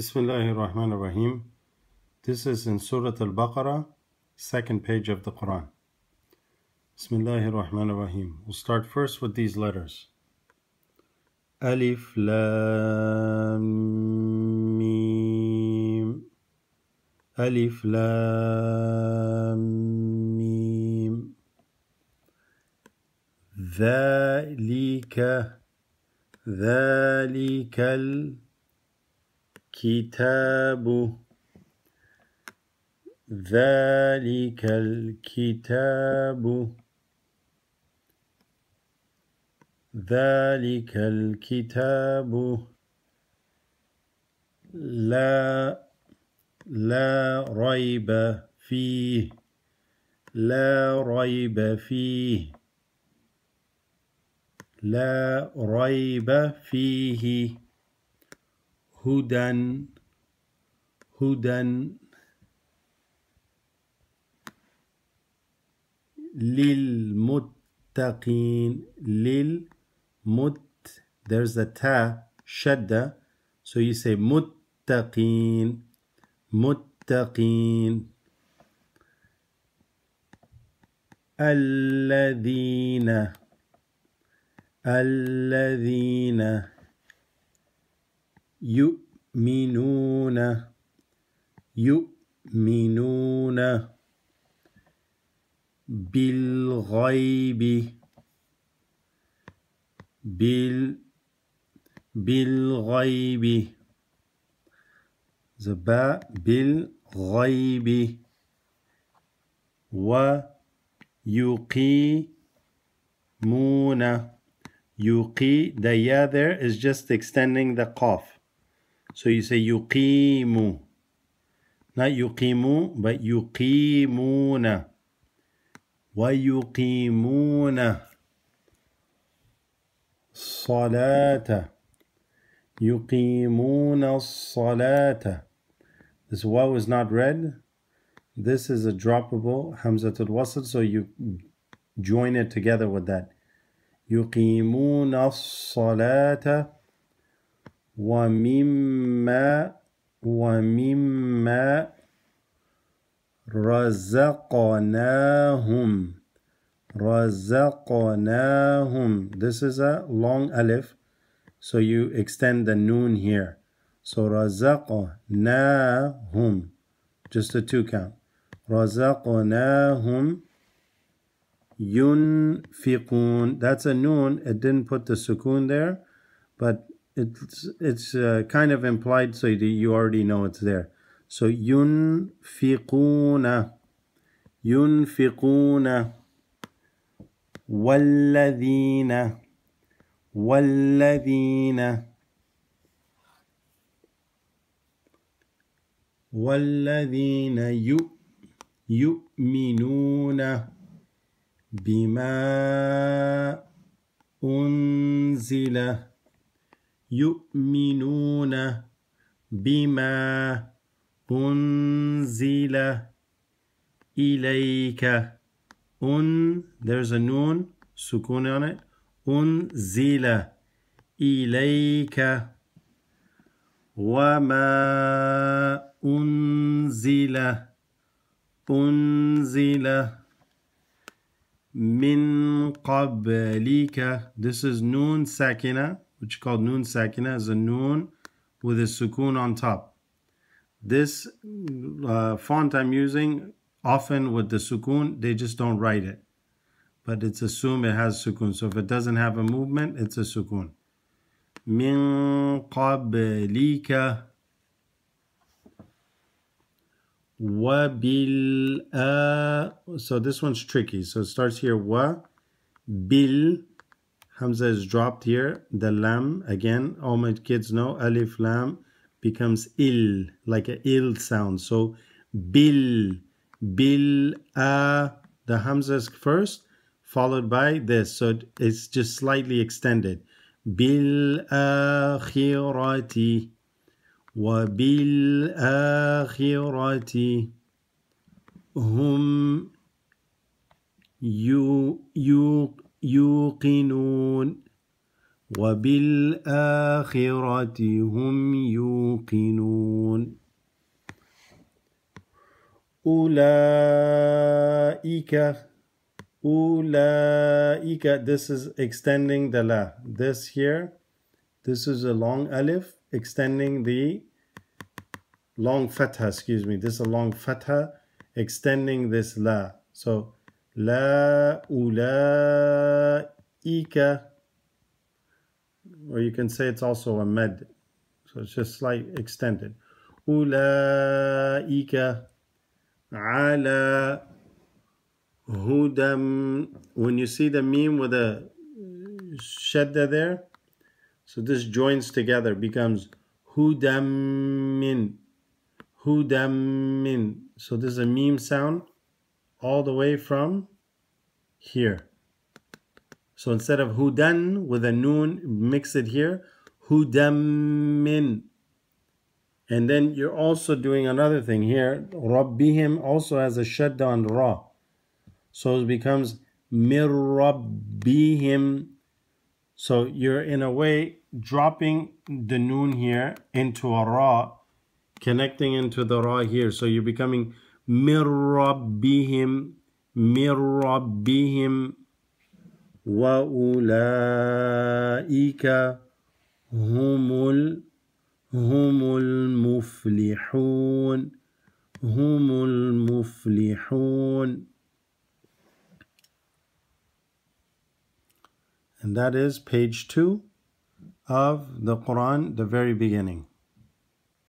Bismillahir Rahmanir Rahim. This is in Surah Al-Baqarah, second page of the Quran. Bismillahir Rahmanir Rahim. We'll start first with these letters. Alif Lam Mim. Alif Lam Mim. ذلك الكتاب ذلك الكتاب ذلك الكتاب لا ريب فيه لا ريب فيه لا ريب فيه هدى للمتقين there's a ta shadda, so you say muttaqin الذين يؤمنون بالغيب بالغيب ويقيمون the ya there is just extending the qaf, so you say yuqimu, not yuqimu but yuqimuna ويقيمون الصلاة يقيمون الصلاة. This waw is not read. This is a droppable hamzatul wasl, so you join it together with that. يقيمون الصلاة ومما رزقناهم. This is a long alif, so you extend the noon here. So رزقناهم, just a 2 count. رزقناهم ينفقون. That's a noon. It didn't put the sukoon there, but it's kind of implied, so you already know it's there. So ينفقون والذين يؤمنون بما أنزل إليك. There's a noon, sukoon on it. أنزل إليك وما أنزل من قبلك. This is noon sakina, which is called noon sakina, is a noon with a sukoon on top. This font I'm using, often with the sukoon, they just don't write it, but it's assumed it has sukoon. So if it doesn't have a movement, it's a sukoon. من قبلك so this one's tricky. So it starts here wa bil, hamza is dropped here, the lam again, all my kids know alif lam becomes il, like a il sound. So bil the hamza is first followed by this, so it's just slightly extended. بالآخرة وبالآخرة هم يوقنون وبالآخرة هم يوقنون. أولئك. Ulaika, this is extending the la. This here, this is a long alif, extending the long fatha, excuse me. This is a long fatha, extending this la. So, la ulaika, or you can say it's also a med. So it's just slight extended. Ulaika ala hudam. When you see the meme with a shadda there, so this joins together, becomes hudam min. So this is a meme sound all the way from here. So instead of hudan with a noon, mix it here, hudam min. And then you're also doing another thing here. Rabbihim also has a shadda on ra. So it becomes mir rabbihim. So you're in a way dropping the noon here into a ra, connecting into the ra here. So you're becoming mir rabbihim, wa ulaika humul muflihun. And that is page 2 of the Quran, the very beginning.